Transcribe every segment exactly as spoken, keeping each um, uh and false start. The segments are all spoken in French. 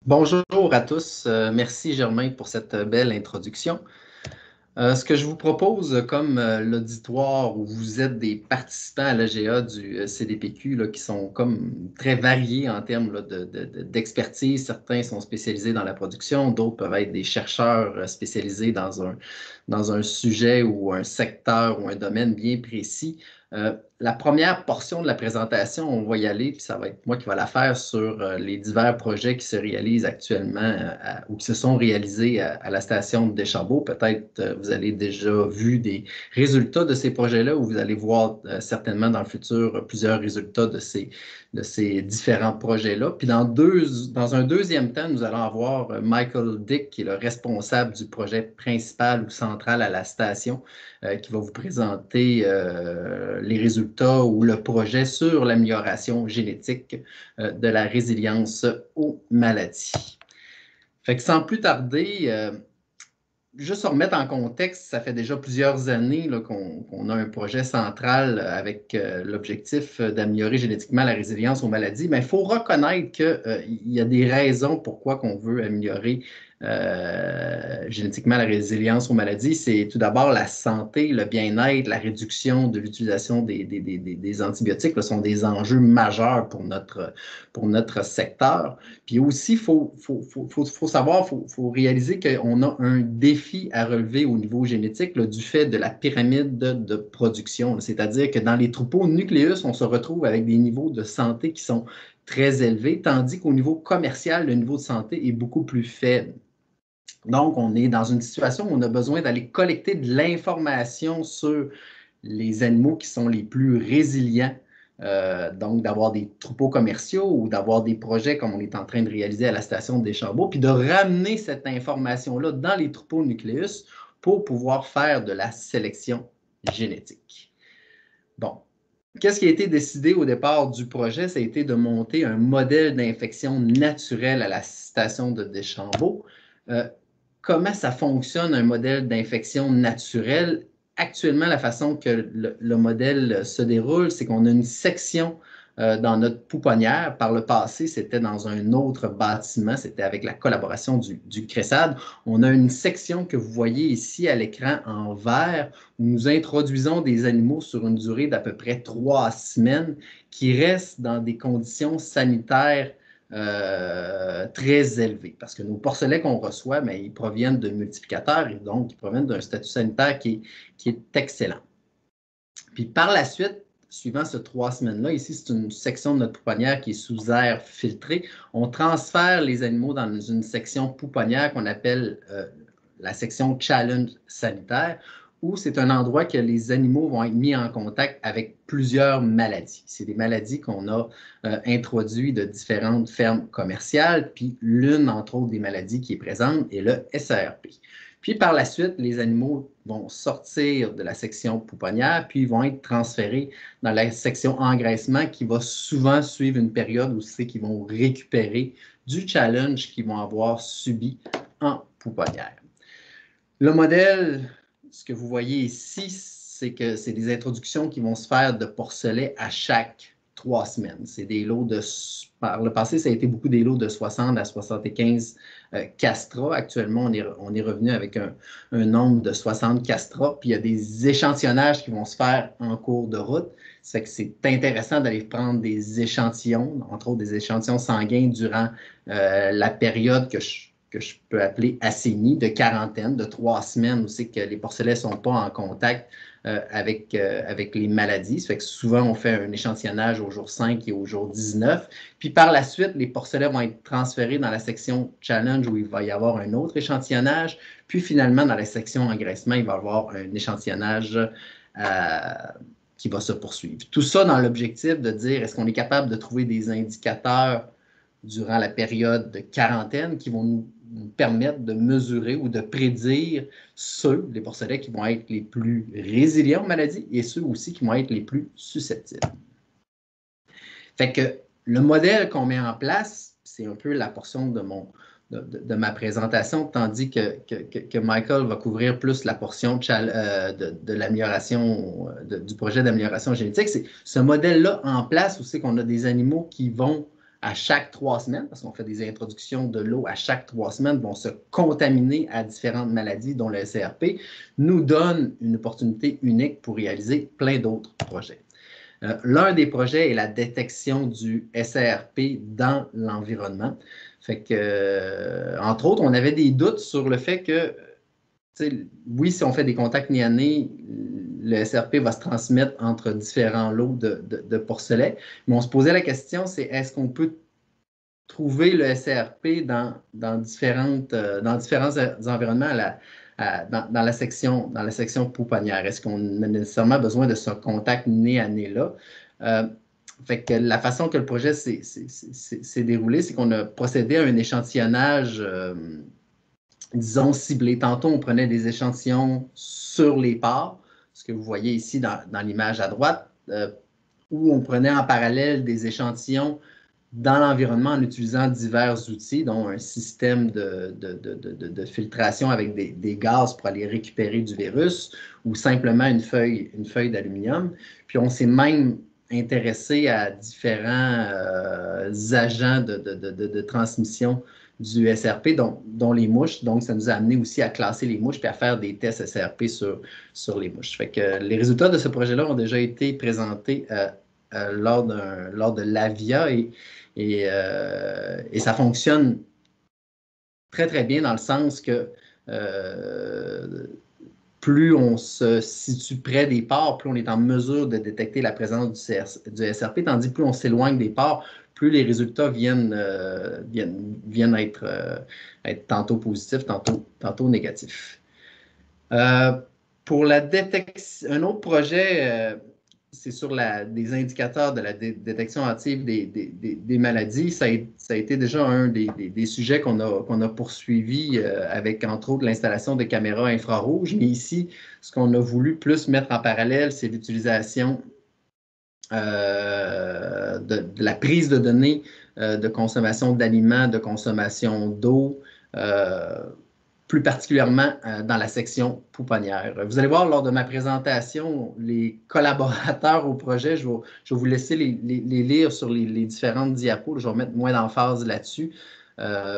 Bonjour à tous. Euh, merci Germain pour cette belle introduction. Euh, ce que je vous propose comme euh, l'auditoire où vous êtes des participants à l'A G A du euh, C D P Q là, qui sont comme très variés en termes là, de, de- de- d'expertise. Certains sont spécialisés dans la production, d'autres peuvent être des chercheurs euh, spécialisés dans un, dans un sujet ou un secteur ou un domaine bien précis. Euh, la première portion de la présentation, on va y aller, puis ça va être moi qui vais la faire sur euh, les divers projets qui se réalisent actuellement euh, à- ou qui se sont réalisés à, à la station de Deschambault. Peut-être euh, vous avez déjà vu des résultats de ces projets-là ou vous allez voir euh, certainement dans le futur euh, plusieurs résultats de ces, de ces différents projets-là. Puis dans, deux, dans un deuxième temps, nous allons avoir euh, Michael Dick, qui est le responsable du projet principal ou central à la station, euh, qui va vous présenter euh, les résultats ou le projet sur l'amélioration génétique euh, de la résilience aux maladies. Fait que sans plus tarder, euh, juste se remettre en contexte, ça fait déjà plusieurs années qu'on qu'on a un projet central avec euh, l'objectif d'améliorer génétiquement la résilience aux maladies, mais il faut reconnaître qu'il euh, y a des raisons pourquoi on veut améliorer euh, génétiquement la résilience aux maladies. C'est tout d'abord la santé, le bien-être, la réduction de l'utilisation des, des, des, des, antibiotiques là, sont des enjeux majeurs pour notre, pour notre secteur. Puis aussi, il faut, faut, faut, faut, faut savoir, il faut, faut réaliser qu'on a un défi à relever au niveau génétique là, du fait de la pyramide de, de production. C'est-à-dire que dans les troupeaux nucléus, on se retrouve avec des niveaux de santé qui sont très élevés, tandis qu'au niveau commercial, le niveau de santé est beaucoup plus faible. Donc, on est dans une situation où on a besoin d'aller collecter de l'information sur les animaux qui sont les plus résilients, euh, donc d'avoir des troupeaux commerciaux ou d'avoir des projets comme on est en train de réaliser à la station de Deschambault, puis de ramener cette information-là dans les troupeaux nucléus pour pouvoir faire de la sélection génétique. Bon, qu'est-ce qui a été décidé au départ du projet? Ça a été de monter un modèle d'infection naturelle à la station de Deschambault. Euh, comment ça fonctionne un modèle d'infection naturelle? Actuellement, la façon que le, le modèle se déroule, c'est qu'on a une section euh, dans notre pouponnière. Par le passé, c'était dans un autre bâtiment, c'était avec la collaboration du, du CRESAD. On a une section que vous voyez ici à l'écran en vert où nous introduisons des animaux sur une durée d'à peu près trois semaines qui restent dans des conditions sanitaires euh, très élevés. Parce que nos porcelets qu'on reçoit, mais ils proviennent de multiplicateurs et donc ils proviennent d'un statut sanitaire qui est, qui est excellent. Puis par la suite, suivant ces trois semaines-là, ici, c'est une section de notre pouponnière qui est sous air filtré. On transfère les animaux dans une section pouponnière qu'on appelle euh, la section challenge sanitaire, où c'est un endroit que les animaux vont être mis en contact avec plusieurs maladies. C'est des maladies qu'on a euh, introduites de différentes fermes commerciales, puis l'une, entre autres, des maladies qui est présente est le S A R P. Puis par la suite, les animaux vont sortir de la section pouponnière, puis ils vont être transférés dans la section engraissement qui va souvent suivre une période où c'est qu'ils vont récupérer du challenge qu'ils vont avoir subi en pouponnière. Le modèle, ce que vous voyez ici, c'est que c'est des introductions qui vont se faire de porcelets à chaque trois semaines. C'est des lots de, par le passé, ça a été beaucoup des lots de soixante à soixante-quinze euh, castrats. Actuellement, on est, on est revenu avec un, un nombre de soixante castrats, puis il y a des échantillonnages qui vont se faire en cours de route. Ça fait que c'est intéressant d'aller prendre des échantillons, entre autres des échantillons sanguins durant euh, la période que je que je peux appeler assénie, de quarantaine, de trois semaines, où c'est que les porcelets ne sont pas en contact euh, avec, euh, avec les maladies. Ça fait que souvent, on fait un échantillonnage au jour cinq et au jour dix-neuf. Puis par la suite, les porcelets vont être transférés dans la section challenge où il va y avoir un autre échantillonnage. Puis finalement, dans la section engraissement, il va y avoir un échantillonnage euh, qui va se poursuivre. Tout ça dans l'objectif de dire est-ce qu'on est capable de trouver des indicateurs durant la période de quarantaine qui vont nous, nous permettre de mesurer ou de prédire ceux, les porcelets, qui vont être les plus résilients aux maladies et ceux aussi qui vont être les plus susceptibles. Fait que le modèle qu'on met en place, c'est un peu la portion de mon, de, de, de ma présentation, tandis que, que, que, Michael va couvrir plus la portion de, euh, de, de l'amélioration, du projet d'amélioration génétique. C'est ce modèle-là en place où c'est qu'on a des animaux qui vont à chaque trois semaines, parce qu'on fait des introductions de l'eau à chaque trois semaines, vont se contaminer à différentes maladies, dont le S R P, nous donne une opportunité unique pour réaliser plein d'autres projets. Euh, L'un des projets est la détection du S R P dans l'environnement. Fait que, euh, entre autres, on avait des doutes sur le fait que, oui, si on fait des contacts nez-à-nez, le S R P va se transmettre entre différents lots de, de, de porcelets. Mais on se posait la question, c'est est-ce qu'on peut trouver le S R P dans, dans, différentes, euh, dans différents environnements à la, à, dans, dans, la section, dans la section pouponnière? Est-ce qu'on a nécessairement besoin de ce contact nez-à-nez-là? Euh, fait que la façon que le projet s'est déroulé, c'est qu'on a procédé à un échantillonnage, euh, disons, ciblé. Tantôt, on prenait des échantillons sur les pores, ce que vous voyez ici dans, dans l'image à droite, euh, où on prenait en parallèle des échantillons dans l'environnement en utilisant divers outils, dont un système de, de, de, de, de filtration avec des, des gaz pour aller récupérer du virus ou simplement une feuille, une feuille d'aluminium. Puis on s'est même intéressé à différents euh, agents de, de, de, de transmission du S R P, dont, dont les mouches. Donc, ça nous a amené aussi à classer les mouches puis à faire des tests S R P sur, sur les mouches. Fait que les résultats de ce projet-là ont déjà été présentés euh, euh, lors, lors de l'AVIA et Et, euh, et ça fonctionne très, très bien dans le sens que euh, plus on se situe près des pores, plus on est en mesure de détecter la présence du, C R, du S R P, tandis que plus on s'éloigne des pores, plus les résultats viennent, euh, viennent, viennent être, euh, être tantôt positifs, tantôt, tantôt négatifs. Euh, pour la détection, un autre projet, euh, c'est sur la, des indicateurs de la dé détection active des, des, des, des maladies. Ça a, ça a été déjà un des, des, des sujets qu'on a, qu'on a poursuivi euh, avec, entre autres, l'installation de caméras infrarouges. Mais ici, ce qu'on a voulu plus mettre en parallèle, c'est l'utilisation euh, de, de la prise de données euh, de consommation d'aliments, de consommation d'eau, euh, plus particulièrement euh, dans la section pouponnière. Vous allez voir lors de ma présentation, les collaborateurs au projet, je vais, je vais vous laisser les, les, les lire sur les, les différentes diapos. Je vais mettre moins d'emphase là-dessus. Euh,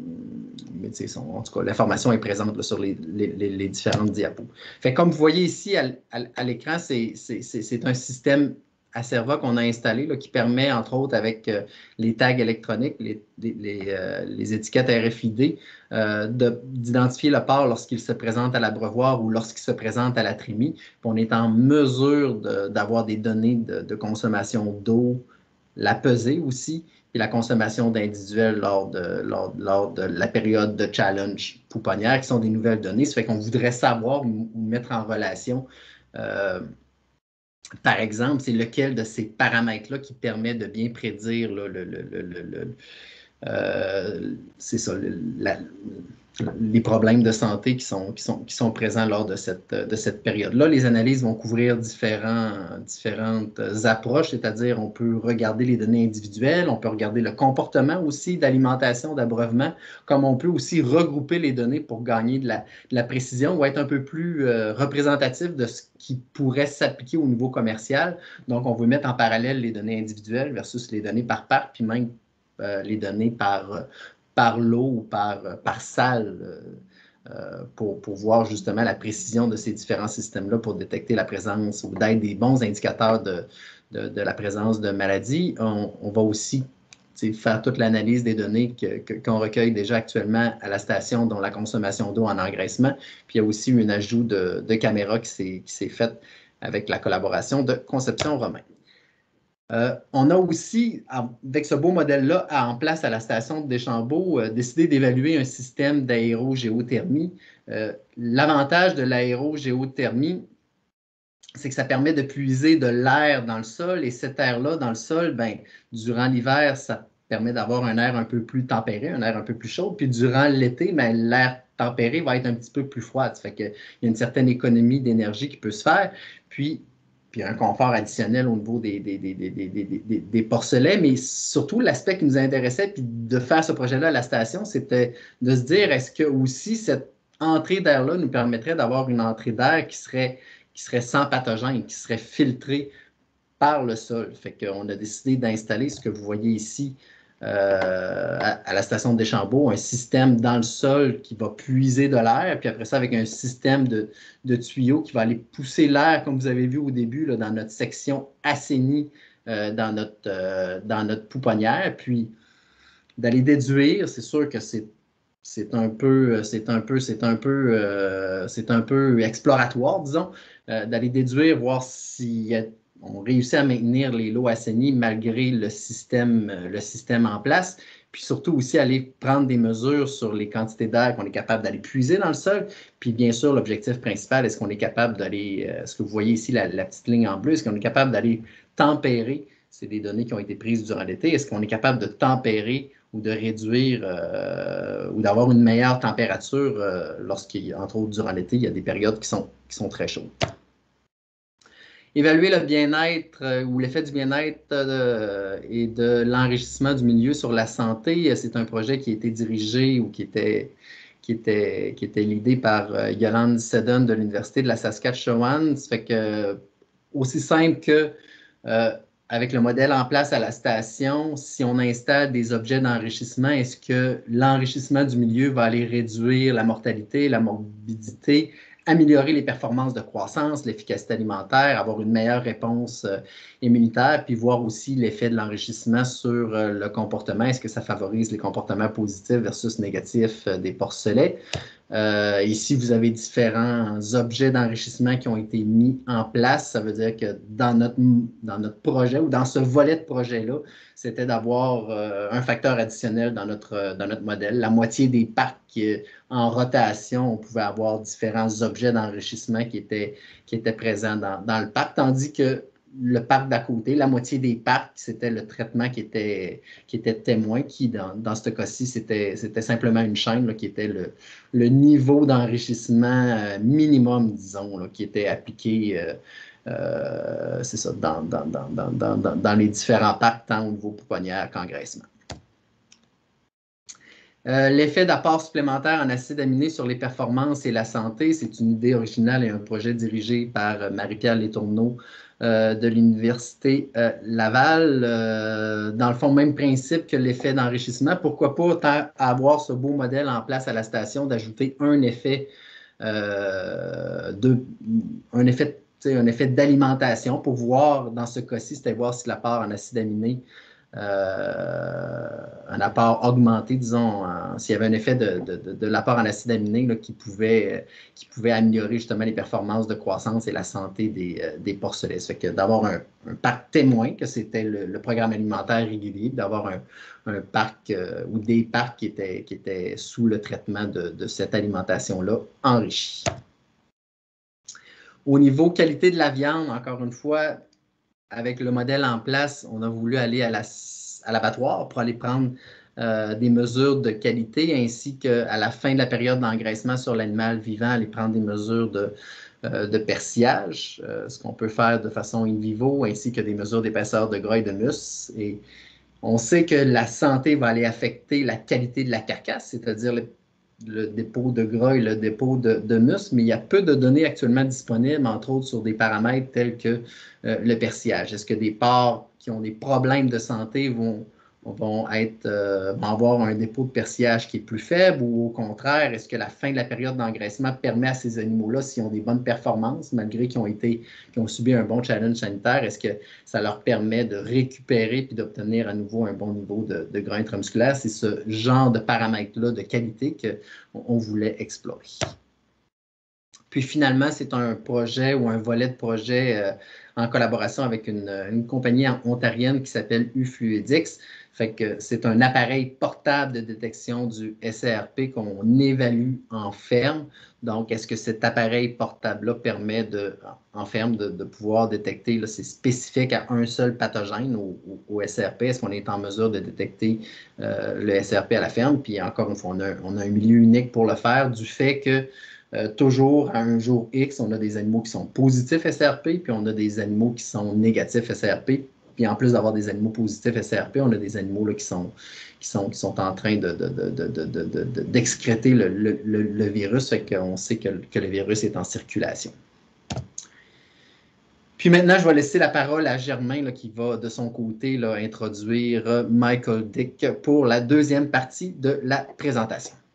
mais son, en tout cas, l'information est présente là, sur les, les, les, différentes diapos. Fait, comme vous voyez ici à, à, à l'écran, c'est un système Acerva qu'on a installé, là, qui permet, entre autres, avec euh, les tags électroniques, les, les, les, euh, les étiquettes R F I D, euh, d'identifier le porc lorsqu'il se présente à l'abreuvoir ou lorsqu'il se présente à la trémie. Puis on est en mesure d'avoir de, des données de, de consommation d'eau, la pesée aussi, et la consommation d'individuels lors de, lors, lors de la période de challenge pouponnière, qui sont des nouvelles données. Ça fait qu'on voudrait savoir ou mettre en relation euh, par exemple, c'est lequel de ces paramètres-là qui permet de bien prédire là, le, le, le, le euh, c'est ça, le, la, les problèmes de santé qui sont, qui sont, qui sont présents lors de cette, de cette période-là. Les analyses vont couvrir différents, différentes approches, c'est-à-dire on peut regarder les données individuelles, on peut regarder le comportement aussi d'alimentation, d'abreuvement, comme on peut aussi regrouper les données pour gagner de la, de la précision ou être un peu plus euh, représentatif de ce qui pourrait s'appliquer au niveau commercial. Donc, on veut mettre en parallèle les données individuelles versus les données par part, puis même euh, les données par, par lot ou par, par salle euh, pour, pour voir justement la précision de ces différents systèmes-là pour détecter la présence ou d'être des bons indicateurs de, de, de la présence de maladies. On, on va aussi faire toute l'analyse des données qu'on que, qu'on recueille déjà actuellement à la station, dont la consommation d'eau en engraissement. Puis il y a aussi un ajout de, de caméras qui s'est fait avec la collaboration de Conception Romain. Euh, on a aussi, avec ce beau modèle-là en place à la station de Deschambault, euh, décidé d'évaluer un système d'aérogéothermie. Euh, L'avantage de l'aérogéothermie, c'est que ça permet de puiser de l'air dans le sol, et cet air-là dans le sol, ben, durant l'hiver, ça permet d'avoir un air un peu plus tempéré, un air un peu plus chaud, puis durant l'été, ben, l'air tempéré va être un petit peu plus froid. Ça fait qu'il y a une certaine économie d'énergie qui peut se faire, puis puis un confort additionnel au niveau des, des, des, des, des, des, des porcelets, mais surtout l'aspect qui nous intéressait, puis de faire ce projet-là à la station, c'était de se dire, est-ce que aussi cette entrée d'air-là nous permettrait d'avoir une entrée d'air qui serait, qui serait sans pathogène, qui serait filtrée par le sol. Fait qu'on a décidé d'installer ce que vous voyez ici euh, à, à la station de Deschambault, un système dans le sol qui va puiser de l'air, puis après ça, avec un système de, de tuyaux qui va aller pousser l'air, comme vous avez vu au début, là, dans notre section assainie, euh, dans, notre, euh, dans notre pouponnière, puis d'aller déduire, c'est sûr que c'est c'est un peu, c'est un peu, c'est un peu, euh, c'est un peu exploratoire, disons, euh, d'aller déduire, voir si on réussit à maintenir les lots assainis malgré le système, le système en place. Puis surtout aussi aller prendre des mesures sur les quantités d'air qu'on est capable d'aller puiser dans le sol. Puis bien sûr, l'objectif principal, est-ce qu'on est capable d'aller, euh, ce que vous voyez ici, la, la petite ligne en bleu, est-ce qu'on est capable d'aller tempérer, c'est des données qui ont été prises durant l'été, est-ce qu'on est capable de tempérer ou de réduire euh, ou d'avoir une meilleure température euh, lorsqu'il, entre autres, durant l'été, il y a des périodes qui sont, qui sont très chaudes. Évaluer le bien-être euh, ou l'effet du bien-être euh, et de l'enrichissement du milieu sur la santé, c'est un projet qui a été dirigé ou qui était, qui était, qui était l'idée par euh, Yolande Seddon de l'Université de la Saskatchewan. Ça fait que, aussi simple que euh, avec le modèle en place à la station, si on installe des objets d'enrichissement, est-ce que l'enrichissement du milieu va aller réduire la mortalité, la morbidité, améliorer les performances de croissance, l'efficacité alimentaire, avoir une meilleure réponse euh, immunitaire, puis voir aussi l'effet de l'enrichissement sur euh, le comportement. Est-ce que ça favorise les comportements positifs versus négatifs euh, des porcelets? Euh, ici, vous avez différents objets d'enrichissement qui ont été mis en place. Ça veut dire que dans notre, dans notre projet ou dans ce volet de projet-là, c'était d'avoir euh, un facteur additionnel dans notre, dans notre modèle. La moitié des parcs euh, en rotation, on pouvait avoir différents objets d'enrichissement qui étaient, qui étaient présents dans, dans le parc, tandis que le parc d'à côté, la moitié des parcs, c'était le traitement qui était, qui était témoin, qui, dans, dans ce cas-ci, c'était simplement une chaîne là, qui était le, le niveau d'enrichissement euh, minimum, disons, là, qui était appliqué, euh, euh, c'est ça, dans, dans, dans, dans, dans, dans les différents parcs, tant au niveau pouponnière qu'engraissement. Euh, L'effet d'apport supplémentaire en acides aminés sur les performances et la santé, c'est une idée originale et un projet dirigé par Marie-Pierre Letourneau euh, de l'Université euh, Laval. Euh, dans le fond, même principe que l'effet d'enrichissement. Pourquoi pas avoir ce beau modèle en place à la station, d'ajouter un effet euh, de, un effet un effet d'alimentation pour voir, dans ce cas-ci, c'était voir si l'apport en acides aminés Euh, un apport augmenté, disons, s'il y avait un effet de, de, de, de l'apport en acides aminés là, qui, pouvait, qui pouvait améliorer justement les performances de croissance et la santé des, euh, des porcelets. Ça fait que d'avoir un, un parc témoin, que c'était le, le programme alimentaire régulier, d'avoir un, un parc euh, ou des parcs qui étaient, qui étaient sous le traitement de, de cette alimentation-là enrichie. Au niveau qualité de la viande, encore une fois, avec le modèle en place, on a voulu aller à l'abattoir la, pour aller prendre euh, des mesures de qualité, ainsi qu'à la fin de la période d'engraissement sur l'animal vivant, aller prendre des mesures de, euh, de persillage, euh, ce qu'on peut faire de façon in vivo, ainsi que des mesures d'épaisseur de gras et de muscle. Et on sait que la santé va aller affecter la qualité de la carcasse, c'est-à-dire le le dépôt de gras et le dépôt de, de muscle, mais il y a peu de données actuellement disponibles, entre autres sur des paramètres tels que euh, le persillage. Est-ce que des porcs qui ont des problèmes de santé vont, vont, être, euh, vont avoir un dépôt de persillage qui est plus faible, ou au contraire, est-ce que la fin de la période d'engraissement permet à ces animaux-là, s'ils ont des bonnes performances, malgré qu'ils ont, été, qu'ils ont subi un bon challenge sanitaire, est-ce que ça leur permet de récupérer puis d'obtenir à nouveau un bon niveau de, de gras intramusculaire? C'est ce genre de paramètres-là de qualité qu'on voulait explorer. Puis finalement, c'est un projet ou un volet de projet euh, en collaboration avec une, une compagnie ontarienne qui s'appelle Ufluidix. Fait que c'est un appareil portable de détection du S C R P qu'on évalue en ferme. Donc, est-ce que cet appareil portable-là permet de, en ferme de, de pouvoir détecter, c'est spécifique à un seul pathogène au, au S C R P? Est-ce qu'on est en mesure de détecter euh, le S C R P à la ferme? Puis encore une fois, on a, on a un milieu unique pour le faire du fait que Euh, toujours à un jour X, on a des animaux qui sont positifs S R P, puis on a des animaux qui sont négatifs S R P. Puis en plus d'avoir des animaux positifs S R P, on a des animaux là, qui, sont, qui, sont, qui sont en train de, de, de, de, de, de, d'excréter le, le, le, le virus, fait qu'on sait que, que le virus est en circulation. Puis maintenant, je vais laisser la parole à Germain là, qui va de son côté là, introduire Michael Dick pour la deuxième partie de la présentation.